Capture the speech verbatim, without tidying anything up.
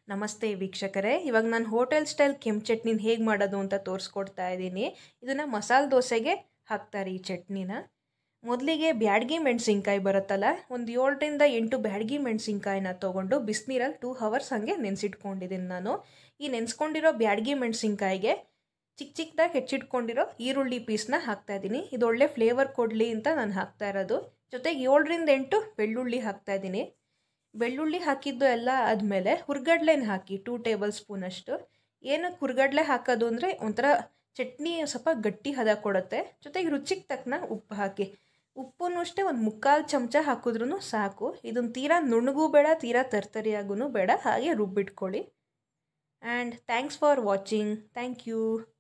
ನಮಸ್ತೆ ವೀಕ್ಷಕರೇ, ಇವಾಗ ನಾನು ಹೋಟೆಲ್ ಸ್ಟೈಲ್ ಕೆಂಪು ಚಟ್ನಿನ ಹೇಗೆ ಮಾಡೋದು ಅಂತ ತೋರಿಸ್ಕೊಡ್ತಾ ಇದ್ದೀನಿ. ಇದನ್ನು ಮಸಾಲೆ ದೋಸೆಗೆ ಹಾಕ್ತಾರೆ ಈ ಚಟ್ನಿನ. ಮೊದಲಿಗೆ ಬ್ಯಾಡಗಿ ಮೆಣಸಿನ್ಕಾಯಿ ಬರುತ್ತಲ್ಲ, ಒಂದು ಏಳರಿಂದ ಎಂಟು ಬ್ಯಾಡಗಿ ಮೆಣಸಿನ್ಕಾಯಿನ ತೊಗೊಂಡು ಬಿಸಿನೀರಲ್ಲಿ ಟೂ ಹವರ್ಸ್ ಹಾಗೆ ನೆನೆಸಿಟ್ಕೊಂಡಿದ್ದೀನಿ ನಾನು. ಈ ನೆನೆಸ್ಕೊಂಡಿರೋ ಬ್ಯಾಡಗಿ ಮೆಣಸಿನ್ಕಾಯಿಗೆ ಚಿಕ್ಕ ಚಿಕ್ಕದಾಗಿ ಹೆಚ್ಚಿಟ್ಕೊಂಡಿರೋ ಈರುಳ್ಳಿ ಪೀಸ್ನ ಹಾಕ್ತಾಯಿದ್ದೀನಿ. ಇದು ಒಳ್ಳೆ ಫ್ಲೇವರ್ ಕೊಡಲಿ ಅಂತ ನಾನು ಹಾಕ್ತಾ ಇರೋದು. ಜೊತೆಗೆ ಏಳರಿಂದ ಎಂಟು ಬೆಳ್ಳುಳ್ಳಿ ಹಾಕ್ತಾಯಿದ್ದೀನಿ. ಬೆಳ್ಳುಳ್ಳಿ ಹಾಕಿದ್ದು ಎಲ್ಲ ಆದಮೇಲೆ ಹುರ್ಗಡ್ಲೆನ ಹಾಕಿ ಟೂ ಟೇಬಲ್ ಸ್ಪೂನಷ್ಟು. ಏನಕ್ಕೆ ಹುರ್ಗಡ್ಲೆ ಹಾಕೋದು ಅಂದರೆ ಒಂಥರ ಚಟ್ನಿ ಸ್ವಲ್ಪ ಗಟ್ಟಿ ಹದ ಕೊಡುತ್ತೆ. ಜೊತೆಗೆ ರುಚಿಗೆ ತಕ್ಕನ ಉಪ್ಪು ಹಾಕಿ, ಉಪ್ಪನ್ನು ಅಷ್ಟೇ ಒಂದು ಮುಕ್ಕಾಲು ಚಮಚ ಹಾಕಿದ್ರೂ ಸಾಕು. ಇದನ್ನು ತೀರಾ ನುಣ್ಣಗೂ ಬೇಡ, ತೀರಾ ತರ್ತರಿಯಾಗೂ ಬೇಡ, ಹಾಗೆ ರುಬ್ಬಿಟ್ಕೊಳ್ಳಿ. And thanks for watching. Thank you.